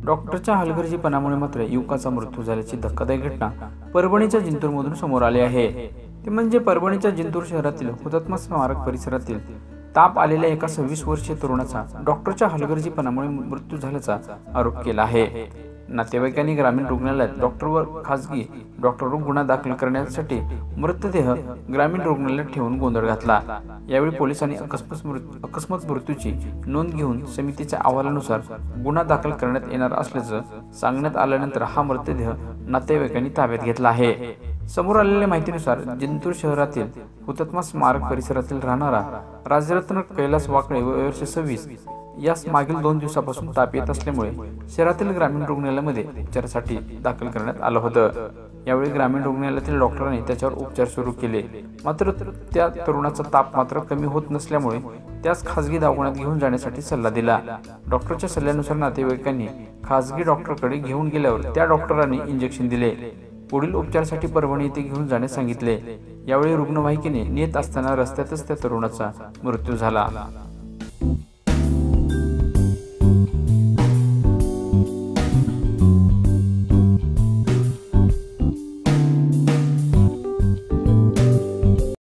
डॉक्टरच्या हलगर्जीपणामुळे मात्र युवकाचा मृत्यू झाल्याची धक्कादायक घटना परभणीच्या जिंतूरमधून समोर आली आहे। ते म्हणजे परभणीच्या जिंतूर शहरातील हुतात्मा स्मारक परिसरातील ताप आलेल्या एका 26 वर्षीय तरुणाचा डॉक्टरच्या हलगर्जीपणामुळे मृत्यू झाल्याचा आरोप केला आहे। नातेवाईकांनी ग्रामीण रुग्णालयात डॉक्टरवर खासगी डॉक्टरवर गुन्हा दाखल करण्यासाठी मृतदेह ग्रामीण रुग्णालयात ठेवून गोंधळ घातला। यावेळी पोलिसांनी अकस्मात मृत्यूची नोंद घेऊन समितीच्या अहवालानुसार गुन्हा दाखल करण्यात येणार असल्याचं सांगण्यात आल्यानंतर हा मृतदेह नातेवाईकांनी ताब्यात घेतला आहे। समोर आलेल्या माहितीनुसार जिंतूर शहरातील हुतात्मा स्मारक परिसरातील राहणारा राजरत्न कैलास वाकळे वय वर्ष 26 यास मागील 2 दिवसापासून ताप येत असल्यामुळे शहरातील ग्रामीण रुग्णालयामध्ये उपचारासाठी दाखल करण्यात आलं होतं। यावेळी ग्रामीण रुग्णालयातील डॉक्टरांनी त्याच्यावर उपचार सुरू केले, मात्र त्या तरुणाचा ताप मात्र कमी होत नसल्यामुळे त्यास खासगी दवाखान्यात घेऊन जाण्यासाठी सल्ला दिला। डॉक्टरच्या सल्ल्यानुसार नातेवाईकांनी खासगी डॉक्टरकडे घेऊन गेल्यावर त्या डॉक्टरांनी इंजेक्शन दिले। पुढील उपचारासाठी परभणी येथे घेऊन जाण्यास सांगितले। यावेळी रुग्णवाहिकेने नेत असताना रस्त्यातच त्या तरुणाचा मृत्यू झाला।